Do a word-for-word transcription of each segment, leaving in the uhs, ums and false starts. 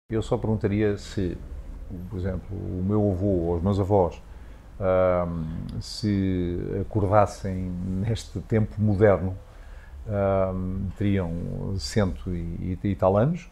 Eu só perguntaria se, por exemplo, o meu avô ou os meus avós um, se acordassem neste tempo moderno, um, teriam cento e, e tal anos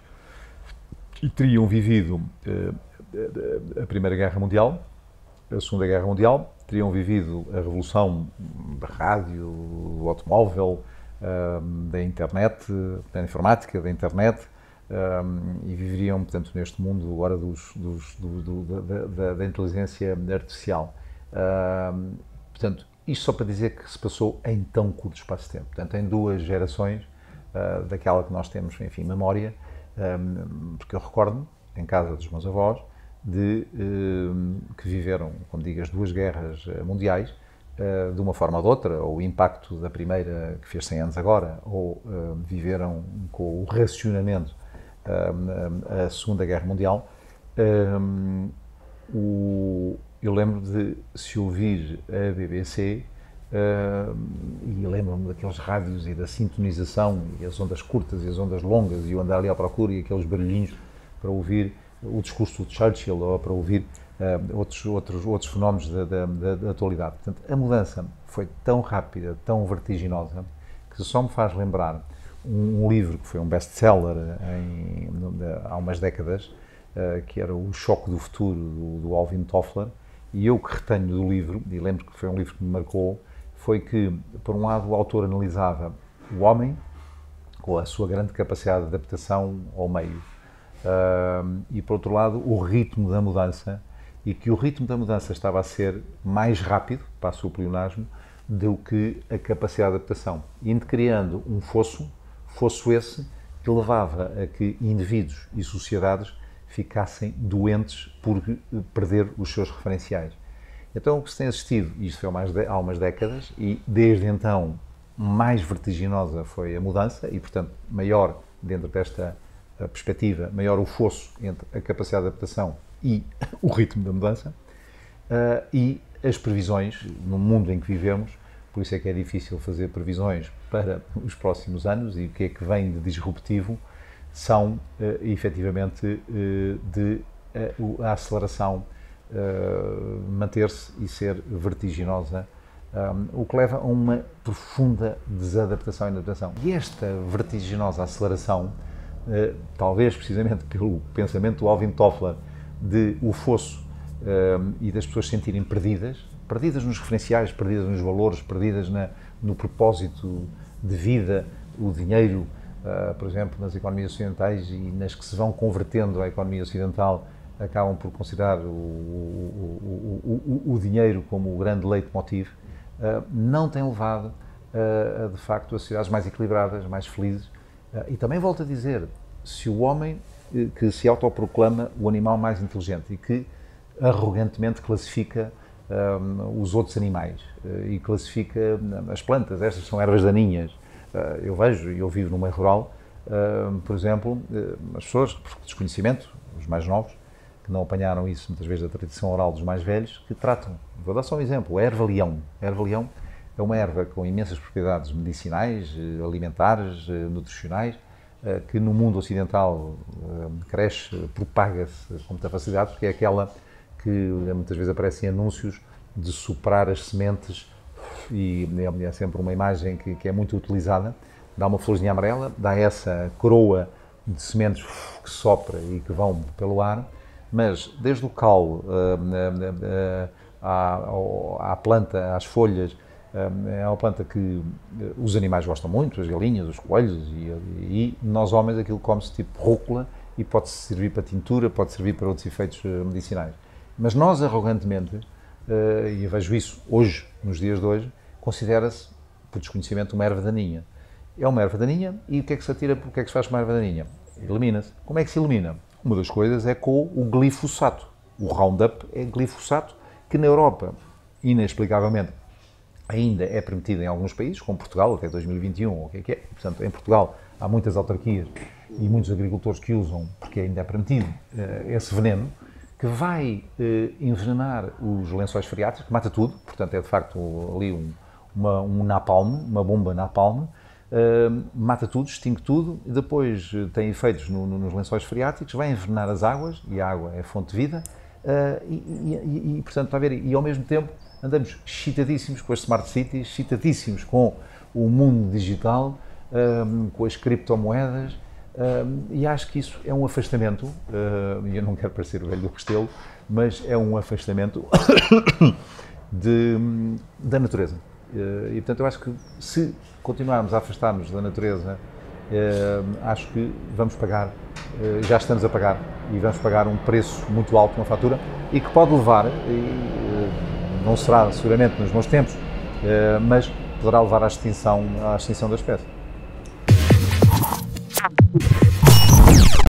e teriam vivido uh, a Primeira Guerra Mundial, a Segunda Guerra Mundial, teriam vivido a revolução da rádio, do automóvel, um, da internet, da informática, da internet, um, e viveriam, portanto, neste mundo agora dos, dos, do, do, da, da, da inteligência artificial. Um, portanto, isto só para dizer que se passou em tão curto espaço de tempo. Portanto, em duas gerações, uh, daquela que nós temos, enfim, memória, um, porque eu recordo-me, em casa dos meus avós, de, um, que viveram, como digo, as duas guerras mundiais, uh, de uma forma ou de outra, ou o impacto da primeira, que fez cem anos agora, ou uh, viveram com o racionamento uh, a Segunda Guerra Mundial. Um, o, eu lembro de se ouvir a B B C, uh, e lembro-me daqueles rádios e da sintonização, e as ondas curtas e as ondas longas, e eu andar ali à procura e aqueles barulhinhos para ouvir o discurso de Churchill ou para ouvir uh, outros, outros, outros fenómenos da, da, da atualidade. Portanto, a mudança foi tão rápida, tão vertiginosa, que só me faz lembrar um, um livro que foi um best-seller em, há umas décadas, uh, que era O Choque do Futuro, do, do Alvin Toffler, e eu que retenho do livro, e lembro que foi um livro que me marcou, foi que, por um lado, o autor analisava o homem com a sua grande capacidade de adaptação ao meio, Uh, e, por outro lado, o ritmo da mudança, e que o ritmo da mudança estava a ser mais rápido, passo o pleonasmo, do que a capacidade de adaptação, indo criando um fosso, fosso esse que levava a que indivíduos e sociedades ficassem doentes por perder os seus referenciais. Então, o que se tem assistido, e isto foi há, mais de, há umas décadas, e desde então mais vertiginosa foi a mudança, e, portanto, maior dentro desta a perspectiva, maior o fosso entre a capacidade de adaptação e o ritmo da mudança, uh, e as previsões no mundo em que vivemos, por isso é que é difícil fazer previsões para os próximos anos, e o que é que vem de disruptivo são, uh, efetivamente, uh, de uh, a aceleração uh, manter-se e ser vertiginosa, um, o que leva a uma profunda desadaptação e inadaptação. E esta vertiginosa aceleração, Uh, talvez precisamente pelo pensamento do Alvin Toffler de o fosso, uh, e das pessoas se sentirem perdidas, perdidas nos referenciais, perdidas nos valores, perdidas na, no propósito de vida, o dinheiro, uh, por exemplo, nas economias ocidentais e nas que se vão convertendo à economia ocidental, acabam por considerar o, o, o, o, o dinheiro como o grande leitmotiv, uh, não tem levado uh, a, de facto, a sociedades mais equilibradas, mais felizes. E também volto a dizer, se o homem que se autoproclama o animal mais inteligente e que arrogantemente classifica um, os outros animais e classifica as plantas, estas são ervas daninhas, eu vejo, e eu vivo no meio rural, um, por exemplo, as pessoas, por desconhecimento, os mais novos, que não apanharam isso muitas vezes da tradição oral dos mais velhos, que tratam, vou dar só um exemplo, a erva-leão. A erva-leão é uma erva com imensas propriedades medicinais, alimentares, nutricionais, que no mundo ocidental cresce, propaga-se com muita facilidade, porque é aquela que muitas vezes aparece em anúncios de soprar as sementes, e é sempre uma imagem que, que é muito utilizada, dá uma florzinha amarela, dá essa coroa de sementes que sopra e que vão pelo ar, mas desde o caule à, à planta, às folhas, é uma planta que os animais gostam muito, as galinhas, os coelhos, e, e nós homens aquilo come-se tipo rúcula, e pode servir para tintura, pode servir para outros efeitos medicinais. Mas nós, arrogantemente, e eu vejo isso hoje, nos dias de hoje, considera-se, por desconhecimento, uma erva daninha. É uma erva daninha, e o que é que se atira, o que é que se faz com uma erva daninha? Elimina-se. Como é que se elimina? Uma das coisas é com o glifosato. O Roundup é glifosato, que na Europa, inexplicavelmente, ainda é permitido em alguns países, como Portugal, até dois mil e vinte e um, o que é que é. Portanto, em Portugal há muitas autarquias e muitos agricultores que usam, porque ainda é permitido, esse veneno, que vai envenenar os lençóis freáticos, que mata tudo, portanto é de facto ali um, uma, um napalm, uma bomba napalm, uh, mata tudo, extingue tudo, e depois uh, tem efeitos no, no, nos lençóis freáticos, vai envenenar as águas, e a água é fonte de vida, uh, e, e, e, e, portanto, está a ver, e ao mesmo tempo andamos excitadíssimos com as smart cities, excitadíssimos com o mundo digital, um, com as criptomoedas, um, e acho que isso é um afastamento, uh, e eu não quero parecer o velho do Restelo, mas é um afastamento de, da natureza. Uh, e portanto eu acho que se continuarmos a afastar-nos da natureza, uh, acho que vamos pagar, uh, já estamos a pagar, e vamos pagar um preço muito alto, uma fatura, e que pode levar, e, uh, não será seguramente nos bons tempos, uh, mas poderá levar à extinção, à extinção da espécie.